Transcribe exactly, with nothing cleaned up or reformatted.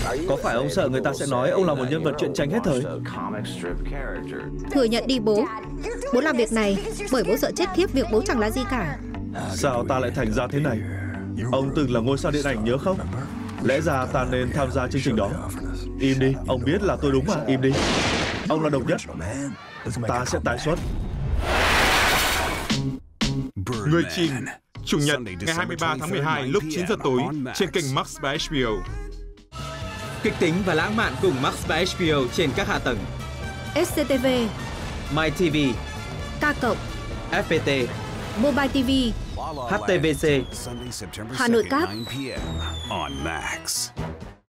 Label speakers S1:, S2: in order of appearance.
S1: Có phải ông sợ người ta sẽ nói ông là một nhân vật truyện tranh hết thời?
S2: Thừa nhận đi bố. Bố làm việc này bởi bố sợ chết khiếp việc bố chẳng là gì cả.
S1: Sao ta lại thành ra thế này? Ông từng là ngôi sao điện ảnh nhớ không? Lẽ ra ta nên tham gia chương trình đó. Im đi, ông biết là tôi đúng mà, im đi. Ông là độc nhất. Ta sẽ tái xuất.
S3: Người Chìm, Chủ nhật ngày hai mươi ba tháng mười hai lúc chín giờ tối trên kênh Max by hát bê o.
S4: Kịch tính và lãng mạn cùng Max by hát bê o trên các hạ tầng
S2: ét xê tê vê,
S4: MyTV,
S2: K cộng,
S4: ép pê tê,
S2: Mobile ti vi,
S4: hát tê vê xê,
S2: Hà Nội Cáp.
S5: on Max.